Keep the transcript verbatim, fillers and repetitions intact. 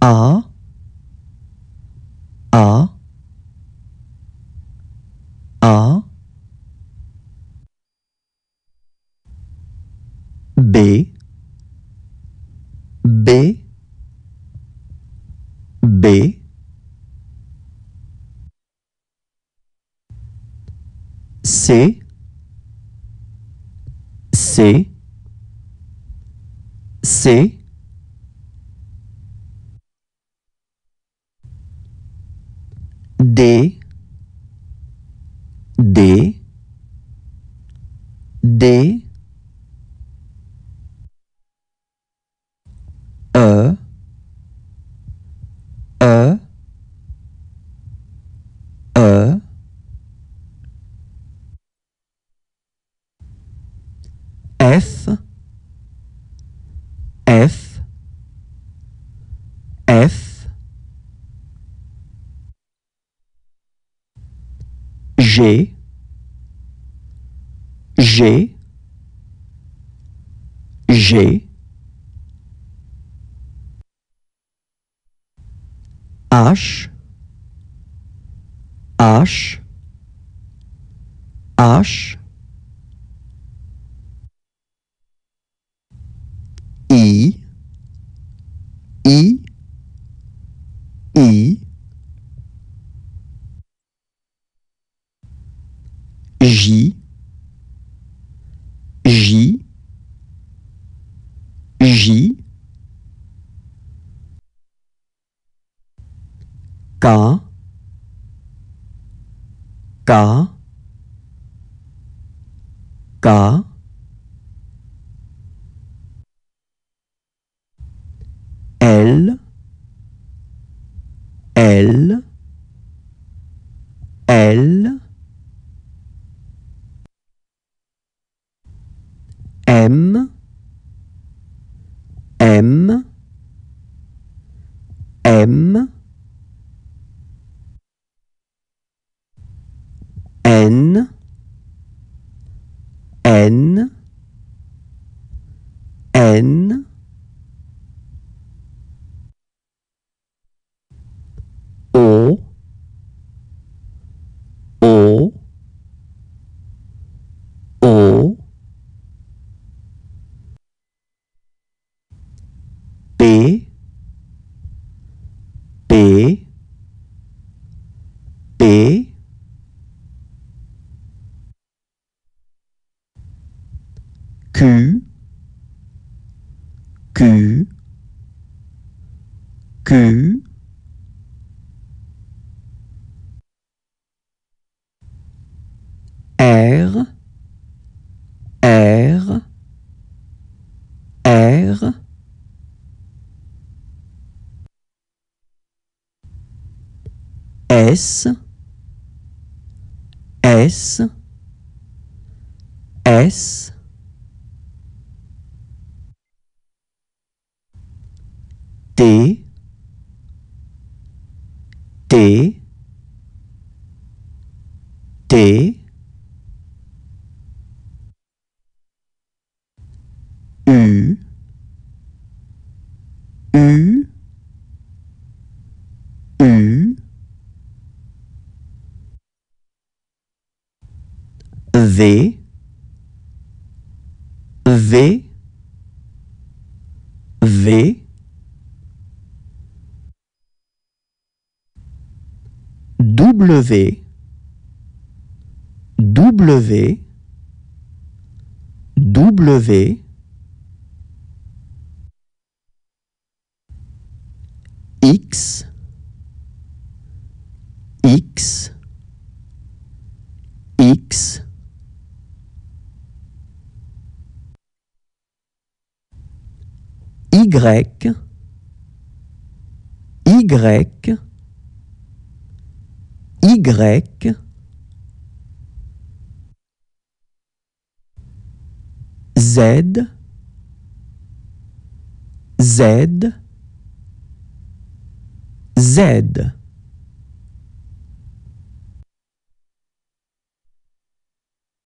A, A, A, B, B, B, C, C, C, D, D, D, E, E, E, F, F, F, G, G, G, H, H, H, I, I, I, J, J, J, K, K, K, L, L, L, M, M, M, N, N, N, O, O, O, P, P, P, Q, Q, Q, R, R, R, S, S, S, T, T, T, U, U, U, V, V, V, W, W, W, X, X, X, Y, Y, Y, Z, Z, Z.